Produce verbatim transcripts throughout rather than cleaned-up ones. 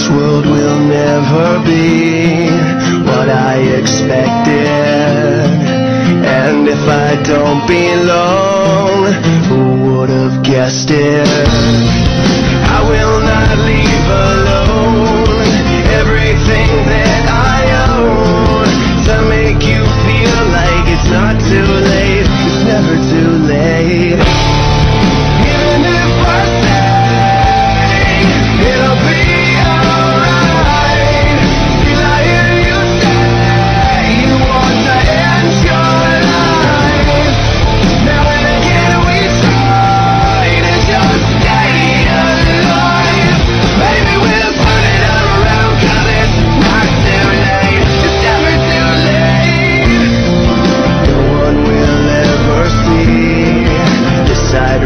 This world will never be what I expected, and if I don't belong, who would have guessed it? I will not leave alone everything that I own to make you feel like it's not too late. It's never too late. Even if I say it'll be alright, till I hear you say you want to end your life. Now and again we try to just stay alive. Maybe we'll put it all around, 'cause it's not too late. It's never too late. No one will ever see the side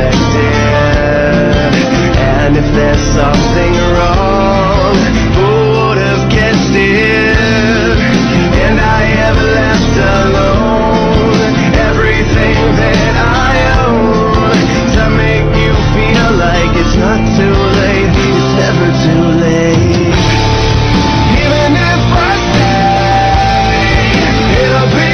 reflected, and if there's something wrong, who would have guessed it? And I have left alone everything that I own to make you feel like it's not too late. It's never too late. Even if I say it'll be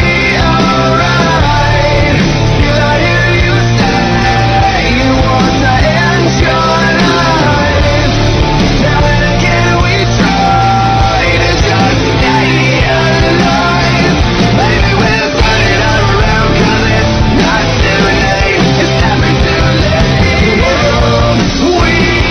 alright, till I hear you say you want to end your life. Now and again we try to just stay alive. Maybe we'll put it all around, 'cause it's not too late. It's never too late. We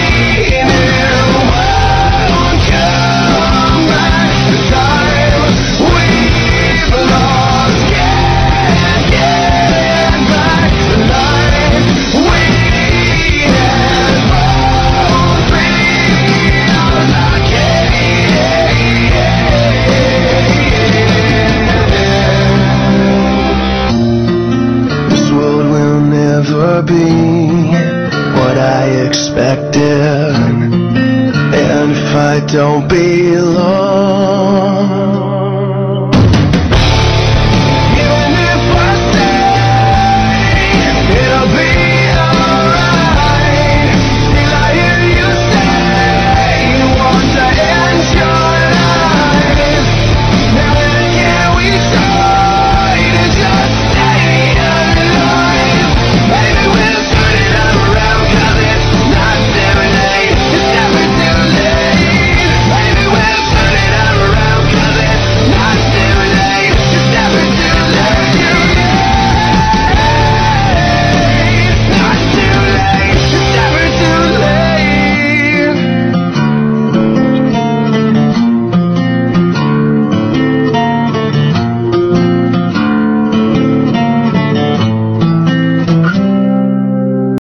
knew won't come back. The time we've lost can't get back. The life we have both feel like this world will never be what I expected, and if I don't belong,